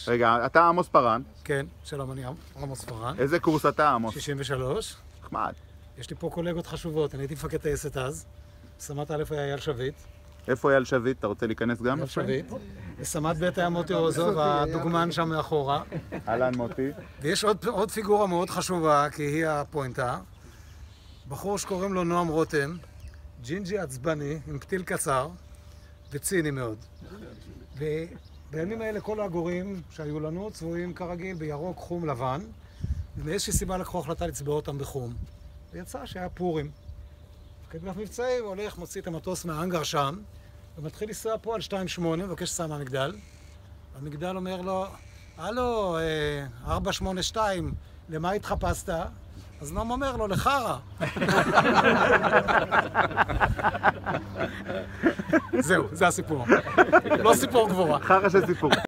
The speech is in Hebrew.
רגע, אתה עמוס פרן. כן, שלום, אני עמוס פרן. איזה קורס אתה, עמוס? 63. נחמד. יש לי פה קולגות חשובות, אני הייתי מפקד טייסת אז. סמ"ט א' היה אייל שביט. איפה אייל שביט? אתה רוצה להיכנס גם? אייל שביט. סמ"ט ב' היה מוטי רוזוב, הדוגמן שם מאחורה. אהלן מוטי. ויש עוד פיגורה מאוד חשובה, כי היא הפוינטה. בחור שקוראים לו נועם רותם, ג'ינג'י עצבני, עם פתיל קצר, וציני מאוד. ובימים האלה כל העגורים שהיו לנו צבועים כרגיל בירוק, חום, לבן, ומאיזושהי סיבה לקחו החלטה לצבוע אותם בחום. ויצא שהיה פורים. כדמח מבצעי הוא הולך, מוציא את המטוס מהאנגר שם, ומתחיל לנסוע פה על 2-8, מבקש סע מהמגדל. המגדל אומר לו, הלו, 482, למה התחפשת? אז נועם אומר לו, לחרא. זהו, זה הסיפור. לא סיפור גבורה. חרא של סיפור.